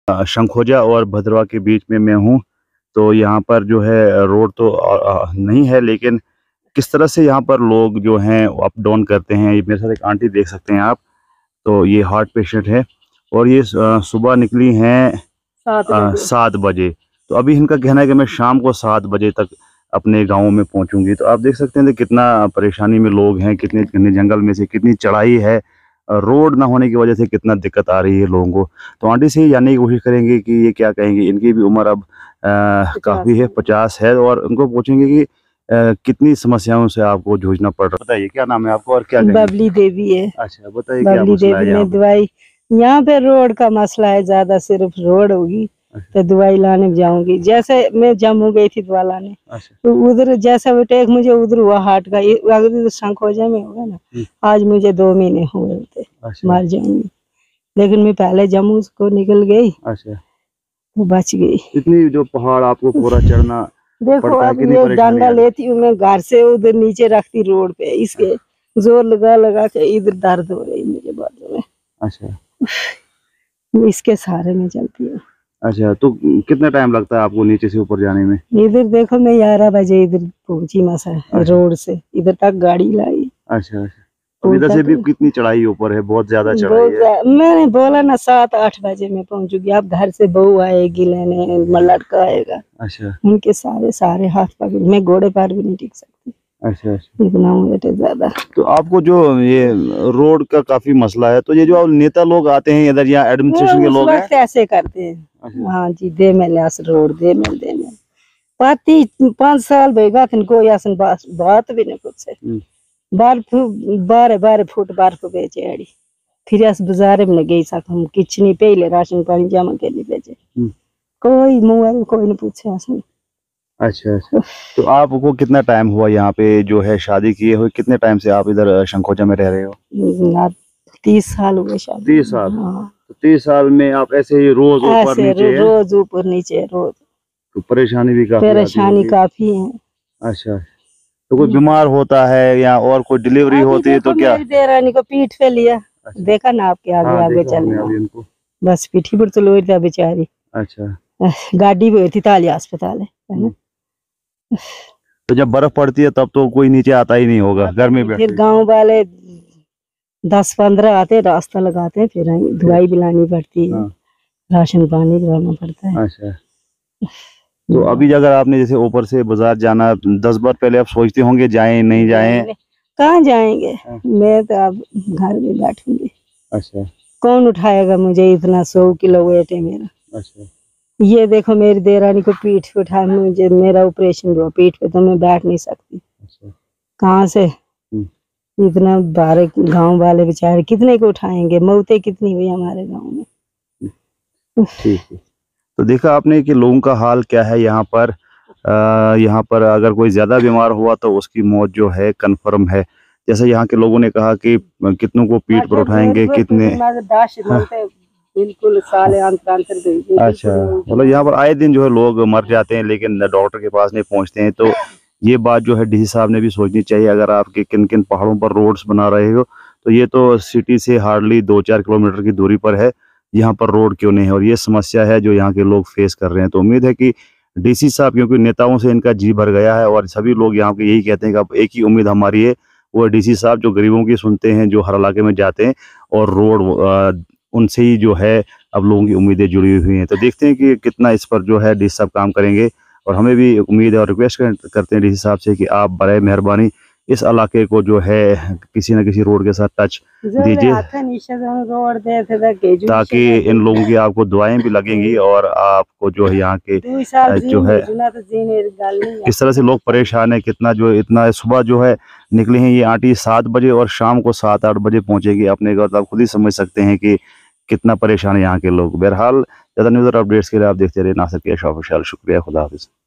शंखोजा और भद्रवाह के बीच में मैं हूँ। तो यहाँ पर जो है रोड तो नहीं है, लेकिन किस तरह से यहाँ पर लोग जो हैं अप डाउन करते हैं। ये मेरे साथ एक आंटी देख सकते हैं आप, तो ये हार्ट पेशेंट है और ये सुबह निकली हैं 7 बजे। तो अभी इनका कहना है कि मैं शाम को 7 बजे तक अपने गाँव में पहुँचूंगी। तो आप देख सकते हैं कितना परेशानी में लोग हैं, कितने घने जंगल में से कितनी चढ़ाई है, रोड ना होने की वजह से कितना दिक्कत आ रही है लोगों को। तो आंटी से ही जानने की कोशिश करेंगे कि ये क्या कहेंगे। इनकी भी उम्र अब काफ़ी है, 50 है, और उनको पूछेंगे कि कितनी समस्याओं से आपको जूझना पड़ रहा है। बताइए क्या नाम है आपको और क्या कहेंगे? बबली देवी है। अच्छा बताइए क्या मसला है यहाँ पे? दवाई यहाँ पे रोड का मसला है, ज्यादा सिर्फ रोड होगी तो दवाई लाने जाऊंगी। जैसे मैं जम्मू गई थी दवा लाने, तो उधर जैसा अटैक मुझे उधर हुआ हार्ट का, अगर शंखोजा में होगा ना, आज मुझे 2 महीने हुए थे, मर जाऊंगी। लेकिन मैं पहले जम्मू को निकल गई, वो बच गई। इतनी जो पहाड़ आपको पूरा चढ़ना देखो अब ये डंडा लेती हूँ मैं घर से, उधर नीचे रखती रोड पे, इसके जोर लगा लगा के इधर दर्द हो रही मुझे बाजू में। अच्छा इसके सहारे में चलती हूँ। अच्छा तो कितना टाइम लगता है आपको नीचे से ऊपर जाने में? इधर देखो मैं 11 बजे इधर पहुंची मसा। अच्छा। रोड से इधर तक गाड़ी लाई। अच्छा तो इधर से भी कितनी चढ़ाई ऊपर है? बहुत ज्यादा चढ़ाई है। मैंने बोला ना 7-8 बजे में पहुंचूंगी। अब घर से बहू आएगी लेने, लड़का आएगा। अच्छा उनके सारे हाथ पकड़, मैं घोड़े पर भी नहीं टिक सकती। अच्छा इतना वेट है ज्यादा। तो आपको जो ये रोड का काफी मसला है, तो ये जो नेता लोग आते हैं इधर, यहाँ एडमिनिस्ट्रेशन के लोग हैं ऐसे करते हैं। अच्छा। हाँ जी, दे मिले रोड दे मिल 5 साल बेगा कोई आसन बात भी नहीं पूछे। 12 फुट बर्फ बेचे अड़ी, फिर अस बाजार में गई सा हम किचनी पहले राशन पानी जमा के लिए बेचे, कोई मुँह कोई नहीं पूछे आसन। अच्छा तो आपको कितना टाइम हुआ यहाँ पे जो है शादी किए हुए? कितने टाइम से आप इधर शंखोजा में रह रहे हो? 30 साल हुए शादी। 30 साल? हाँ। तो 30 साल में आप ऐसे ही रोज ऊपर नीचे? रोज ऊपर नीचे रोज। तो परेशानी भी काफी है। अच्छा तो कोई बीमार होता है या और कोई डिलीवरी होती है तो क्या? देरानी को पीठ पे लिया। अच्छा। देखा ना आपके आगे आगे चले, बस पीठी पर तो लोई था बेचारी। अच्छा गाड़ी भी थी, ताली अस्पताल है। तो जब बर्फ पड़ती है तब तो कोई नीचे आता ही नहीं होगा, घर में बैठ। फिर गांव वाले 10-15 आते, रास्ता लगाते हैं, फिर दवाई भी लानी पड़ती है। हाँ। राशन पानी भी लाना पड़ता है। अच्छा तो अभी अगर आपने जैसे ऊपर से बाजार जाना, 10 बार पहले आप सोचते होंगे जाएं नहीं जाएं? कहाँ जाएंगे? मैं तो अब घर में बैठूंगी। अच्छा कौन उठाएगा मुझे, इतना 100 किलो वेट है मेरा। अच्छा ये देखो मेरी देरानी को पीठ पे उठा, मुझे मेरा ऑपरेशन हुआ पीठ पे, तो मैं बैठ नहीं सकती। अच्छा कहाँ से इतना बारे गांव वाले बेचारे कितने को उठाएंगे, मौतें कितनी हुई हमारे गांव में। ठीक है, तो देखा आपने कि लोगों का हाल क्या है यहाँ पर। यहाँ पर अगर कोई ज्यादा बीमार हुआ तो उसकी मौत जो है कन्फर्म है। जैसे यहाँ के लोगों ने कहा कि कितनों को पीठ पर उठाएंगे, कितने बिल्कुल साले अंतर। अच्छा मतलब यहाँ पर आए दिन जो है लोग मर जाते हैं लेकिन डॉक्टर के पास नहीं पहुँचते हैं। तो ये बात जो है डीसी साहब ने भी सोचनी चाहिए। अगर आप किन किन पहाड़ों पर रोड्स बना रहे हो, तो ये तो सिटी से हार्डली 2-4 किलोमीटर की दूरी पर है, यहाँ पर रोड क्यों नहीं है? और ये समस्या है जो यहाँ के लोग फेस कर रहे हैं। तो उम्मीद है कि डीसी साहब, क्योंकि नेताओं से इनका जी भर गया है और सभी लोग यहाँ के यही कहते हैं कि अब एक ही उम्मीद हमारी है, वो डीसी साहब जो गरीबों की सुनते हैं, जो हर इलाके में जाते हैं, और रोड उनसे ही जो है अब लोगों की उम्मीदें जुड़ी हुई हैं। तो देखते हैं कि कितना इस पर जो है डीसी साहब काम करेंगे। और हमें भी उम्मीद है और रिक्वेस्ट करते हैं डीसी साहब से कि आप बड़े मेहरबानी इस इलाके को जो है किसी न किसी रोड के साथ टच दीजिए, ताकि इन लोगों की आपको दुआएं भी लगेंगी और आपको जो है यहाँ के जो है किस तरह से लोग परेशान है, कितना जो इतना सुबह जो है निकले हैं ये आंटी 7 बजे और शाम को 7-8 बजे पहुंचेगी अपने घर। तो आप खुद ही समझ सकते हैं कि कितना परेशान है यहाँ के लोग। बहरहाल ज़्यादा न्यूज़ और अपडेट्स के लिए आप देखते रहिए नासिर कैश ऑफिशियल। शुक्रिया, खुदा हाफिज़।